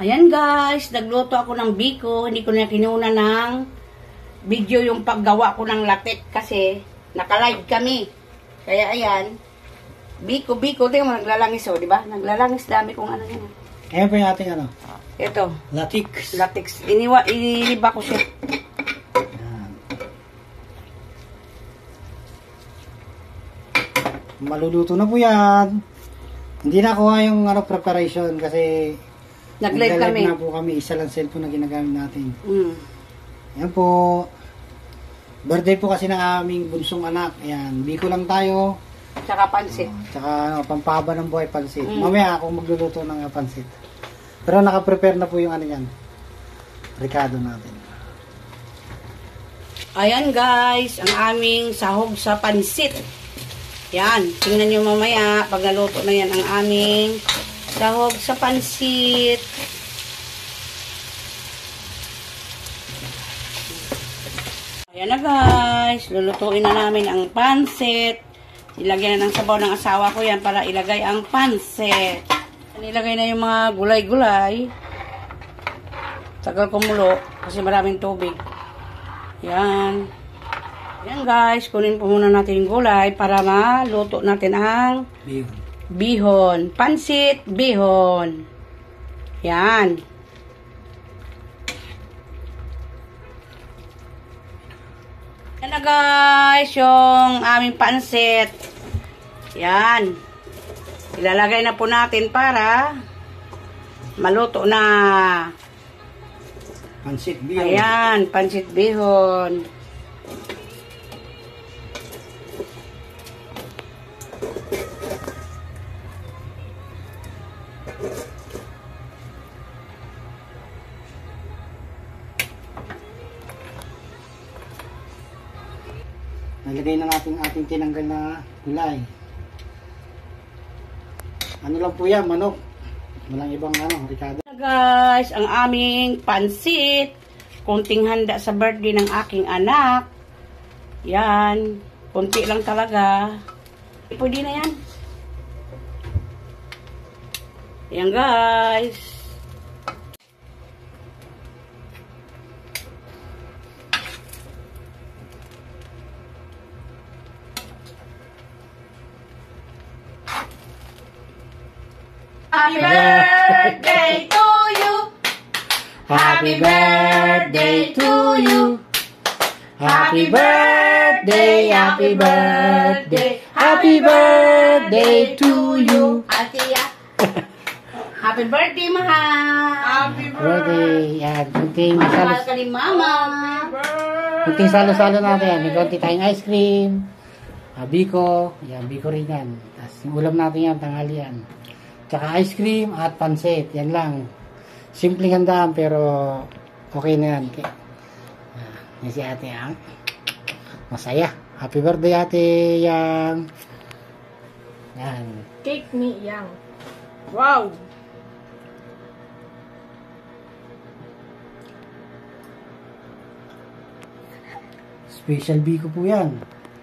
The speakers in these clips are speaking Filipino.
Ayan guys, nagluto ako ng biko. Hindi ko na kinuna ng video yung paggawa ko ng latik kasi naka-live kami. Kaya ayan, biko. Tingnan mo, naglalangis oh, di ba? Naglalangis, dami kong ano yan. Ayan po yung ating ano? Ito. Latik. Iniba ko siya. Ayan. Maluluto na po yan. Hindi na kuha yung ano, preparation kasi Nag-live kami. na po kami. Isa lang cellphone na ginagamit natin. Ayan po. Birthday po kasi ng aming bunsong anak. Ayan. Biko lang tayo. Tsaka pansit. Tsaka pampahaba ng buhay pansit. Mamaya ako magluluto ng pansit. Pero naka-prepare na po yung ano yan. Ricado natin. Ayan guys, ang aming sahog sa pansit. Yan. Tingnan nyo mamaya pag naluto na yan ang aming sahog sa pansit. Ayan na guys. Lulutuin na namin ang pansit. Ilagyan na ng sabaw ng asawa ko yan para ilagay ang pansit. Nilagay na yung mga gulay-gulay. Tagal kumulo kasi maraming tubig. Yan. Yan guys. Kunin po muna natin yung gulay para maluto natin ang bihon. Pansit bihon. Yan. Yan na guys, yung aming pansit. Yan. Ilalagay na po natin para maluto na. Pansit bihon. Ayan, pansit bihon. Nalagay na natin ating tinanggal na gulay. Ano lang po yan, manok. Walang ibang ano, Ricardo. Guys, ang aming pansit. Kunting handa sa birthday ng aking anak. Yan. Kunti lang talaga. Pwede na yan. Yan guys. Happy birthday to you. Happy birthday to you. Happy birthday, happy birthday. Happy birthday to you. Atiya. Happy birthday, mahal. Happy Birthday. Yan, kunting mahal ka ni mama. kunting salo-salo natin. May konti tayong ice cream. Biko. Yan, biko rin yan. Tapos yung ulam natin yan, tanghalian. Tsaka ice cream at pansit. Yan lang. Simpleng handaan pero okay na yan. Okay. Yan si ate ang masaya. Happy birthday ate yang. Yan. Cake ni yang. Wow! Special biko po yan.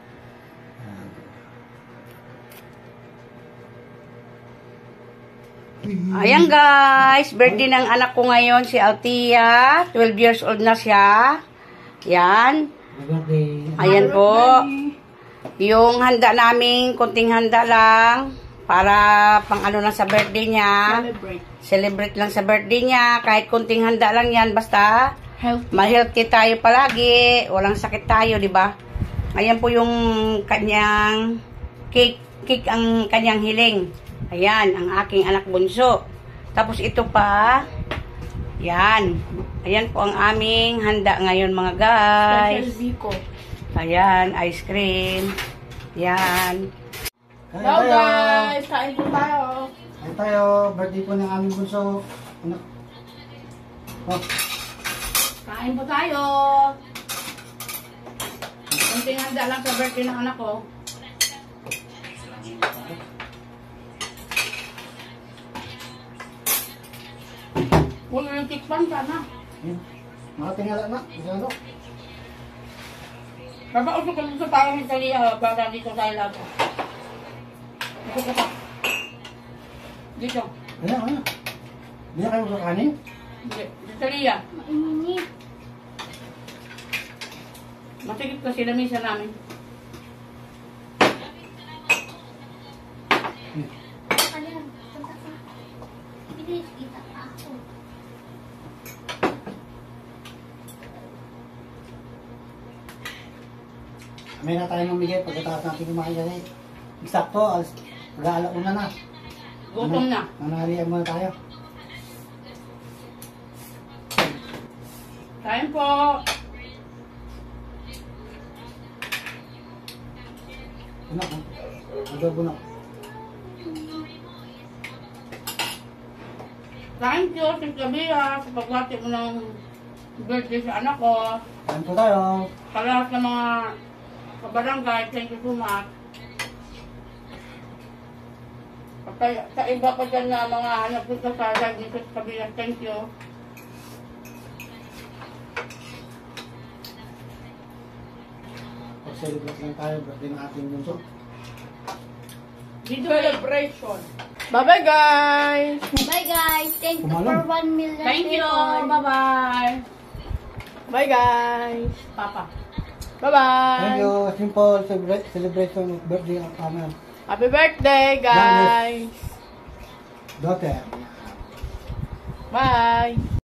Ayan guys, birthday ng anak ko ngayon, si Altia. 12 years old na siya. Yan. Ayan po. Yung handa namin, kunting handa lang. Para pang ano lang sa birthday niya. Celebrate lang sa birthday niya. Kahit kunting handa lang yan, basta ma-healthy tayo palagi. Walang sakit tayo, di ba? Ayan po yung kanyang cake. Cake ang kanyang hiling. Ayan, ang aking anak bunso. Tapos ito pa. Yan. Ayan po ang aming handa ngayon mga guys. Special biko. Ayan, ice cream. Yan. Hello guys! Kain po tayo. Kain tayo. Birthday po ng aming bunso. Ano? Oh. Kain po tayo. Kunting handa lang sa birthday ng anak ko. Huwag na yung tikpan ka na. Mga tingala na. Masyado. Babausok ko sa parang Italia para dito tayo lago. Usok ko pa. Dito. Ayan, ayan. Hindi na kayo kakanin? Hindi. Sa Ria. Mainit. Matigit kasi lamisa namin. Ano yan? Punta ka. Bilis kita pa ako. May na tayo mamigay pagkatapos natin kumain kasi. Eksakto, mag-aalauna na. Gutom na. Nanahalian muna tayo. Kain po. Bunak, ha? Adobo bunak. Thank you, Sis Gabi, sa pagbati mo ng birthday sa anak ko. Kain po tayo. Sa lahat ng mga kabarangay, thank you so much. Sa iba pa dyan na mga nagpunta sa live ni Sis Gabi, thank you. Pag-celebrate lang tayo, birthday ng ating bunso. Video Celebration. Bye-bye, guys. Bye guys. Thank you Kumalong. for 1 million Thank you. people. Bye-bye. Bye, guys. Papa. Bye-bye. Thank you. Simple celebration of birthday ng aming Happy birthday, guys. daughter. Bye.